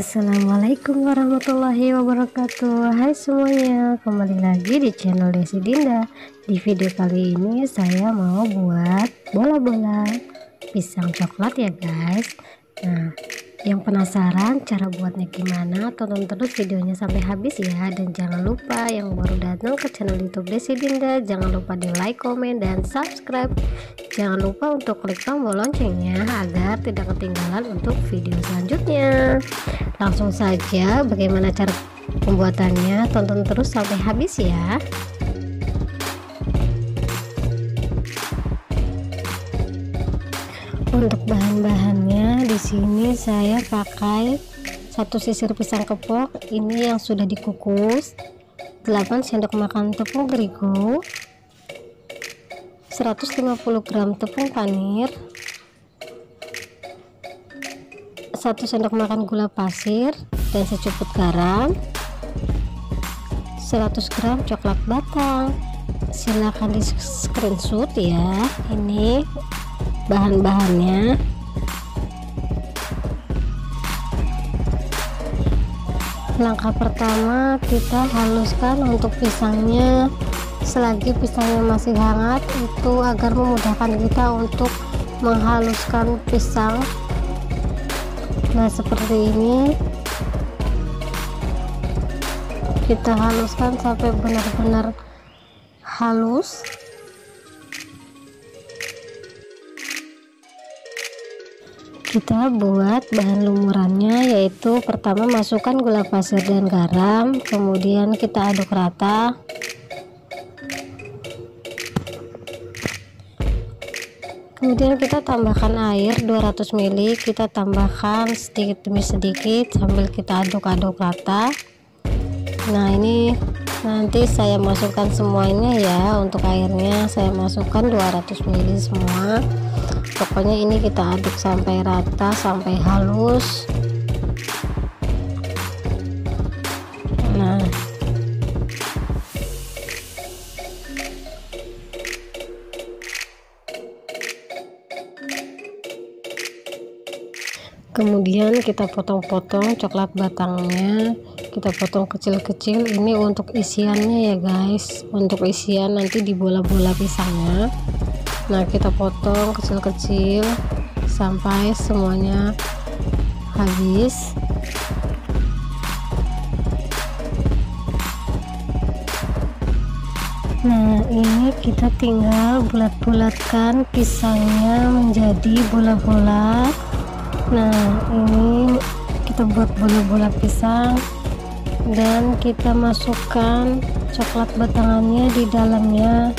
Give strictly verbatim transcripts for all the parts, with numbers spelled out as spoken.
Assalamualaikum warahmatullahi wabarakatuh. Hai semuanya, kembali lagi di channel Desi Dinda. Di video kali ini saya mau buat bola-bola pisang coklat ya guys. Nah, yang penasaran cara buatnya gimana, tonton terus videonya sampai habis ya. Dan jangan lupa yang baru datang ke channel YouTube Desi Dinda, jangan lupa di like, komen, dan subscribe. Jangan lupa untuk klik tombol loncengnya agar tidak ketinggalan untuk video selanjutnya. Langsung saja bagaimana cara pembuatannya, tonton terus sampai habis ya. Untuk bahan-bahannya di sini saya pakai satu sisir pisang kepok ini yang sudah dikukus, delapan sendok makan tepung terigu, seratus lima puluh gram tepung panir, satu sendok makan gula pasir dan secukupnya garam, seratus gram coklat batang. Silahkan di screenshot ya, ini bahan-bahannya. Langkah pertama, kita haluskan untuk pisangnya selagi pisangnya masih hangat, itu agar memudahkan kita untuk menghaluskan pisang. Nah, seperti ini kita haluskan sampai benar-benar halus. Kita buat bahan lumurannya, yaitu pertama masukkan gula pasir dan garam, kemudian kita aduk rata. Kemudian kita tambahkan air dua ratus mililiter, kita tambahkan sedikit demi sedikit sambil kita aduk-aduk rata. Nah, ini nanti saya masukkan semuanya ya. Untuk airnya saya masukkan dua ratus mililiter semua. Pokoknya ini kita aduk sampai rata, sampai halus. Nah, kemudian kita potong-potong coklat batangnya, kita potong kecil-kecil. Ini untuk isiannya ya guys, untuk isian nanti di bola-bola pisangnya. Nah, kita potong kecil-kecil sampai semuanya habis. Nah, ini kita tinggal bulat-bulatkan pisangnya menjadi bola-bola. Nah, ini kita buat bola-bola pisang dan kita masukkan coklat batangannya di dalamnya.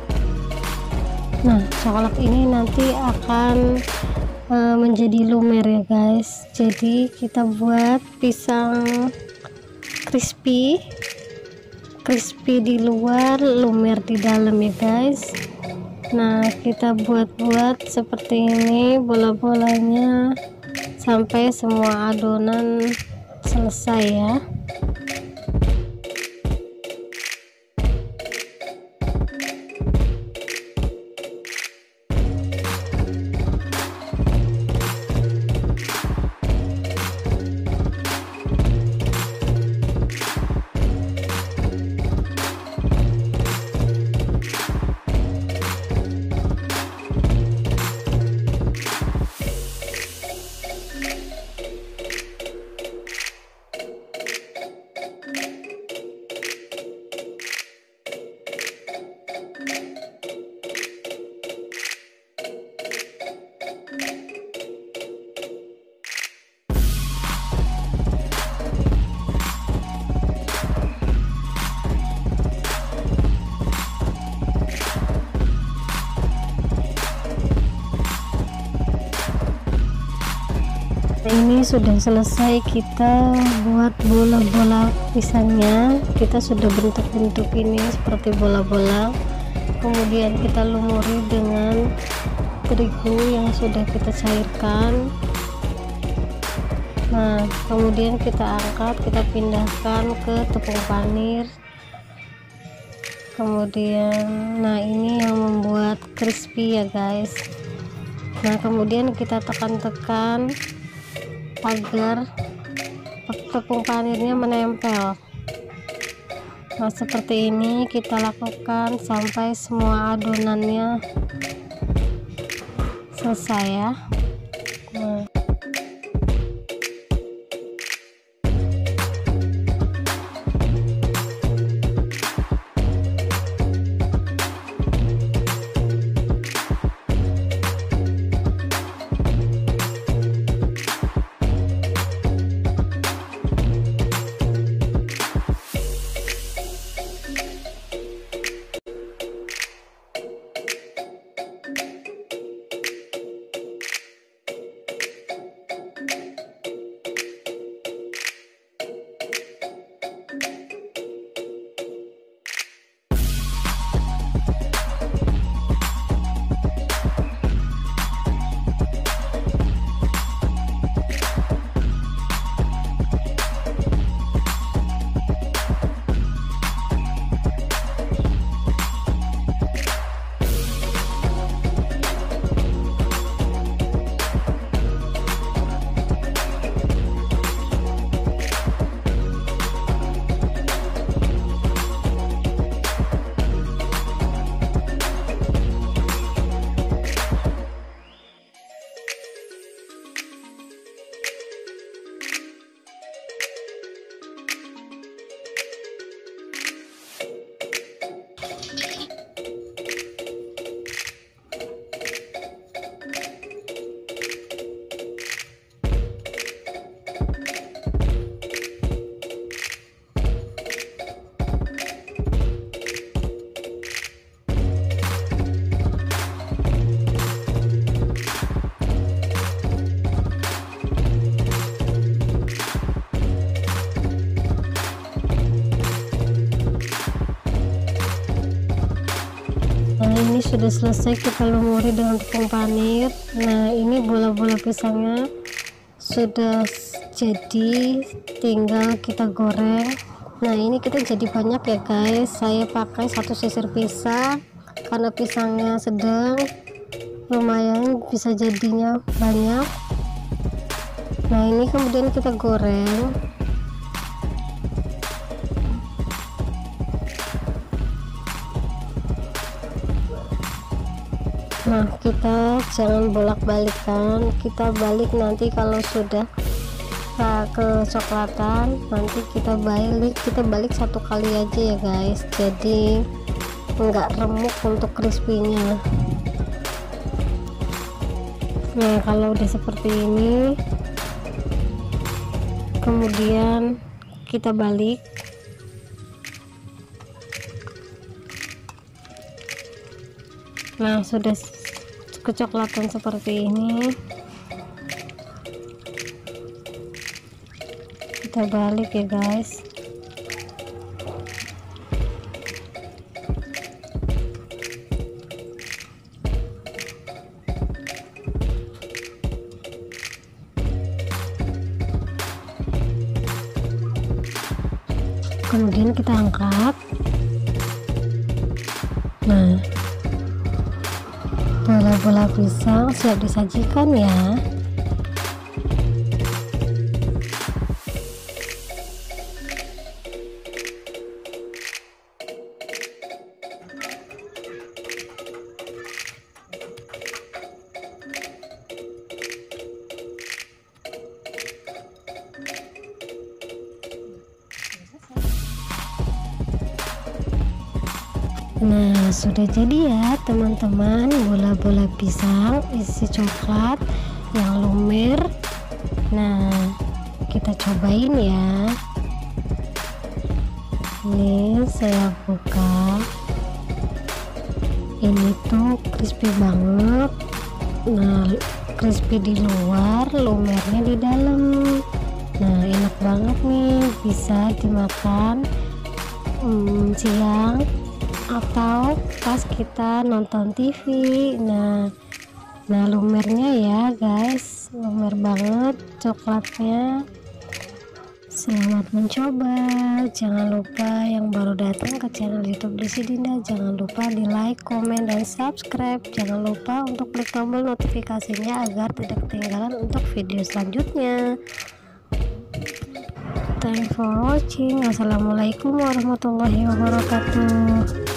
Nah, coklat ini nanti akan e, menjadi lumer ya guys. Jadi kita buat pisang crispy, crispy di luar, lumer di dalam ya guys. Nah, kita buat-buat seperti ini bola-bolanya sampai semua adonan selesai ya. Ini sudah selesai kita buat bola-bola pisangnya. Kita sudah bentuk-bentuk ini seperti bola-bola, kemudian kita lumuri dengan terigu yang sudah kita cairkan. Nah, kemudian kita angkat, kita pindahkan ke tepung panir. Kemudian, nah ini yang membuat crispy ya guys. Nah, kemudian kita tekan-tekan agar tepung panirnya menempel. Nah, seperti ini kita lakukan sampai semua adonannya selesai ya. Nah, ini sudah selesai kita lumuri dengan tepung panir. Nah, ini bola-bola pisangnya sudah jadi, tinggal kita goreng. Nah, ini kita jadi banyak ya guys. Saya pakai satu sisir pisang karena pisangnya sedang, lumayan bisa jadinya banyak. Nah, ini kemudian kita goreng. Nah, kita jangan bolak-balikan, kita balik nanti kalau sudah uh, kecoklatan, nanti kita balik kita balik satu kali aja ya guys, jadi enggak remuk untuk crispy-nya. Nah, kalau udah seperti ini kemudian kita balik. Nah, sudah kecoklatan seperti ini, kita balik ya guys. Kemudian kita angkat. Nah, bola-bola pisang siap disajikan ya. Nah, sudah jadi ya teman-teman, bola-bola pisang isi coklat yang lumer. Nah, kita cobain ya. Ini saya buka, ini tuh crispy banget. Nah, crispy di luar, lumernya di dalam. Nah, enak banget nih, bisa dimakan hmm, siang atau pas kita nonton T V. Nah, nah lumernya ya guys, lumer banget coklatnya. Selamat mencoba. Jangan lupa yang baru datang ke channel YouTube Desi Dinda, jangan lupa di like, komen, dan subscribe. Jangan lupa untuk klik tombol notifikasinya agar tidak ketinggalan untuk video selanjutnya. Thanks for watching. Assalamualaikum warahmatullahi wabarakatuh.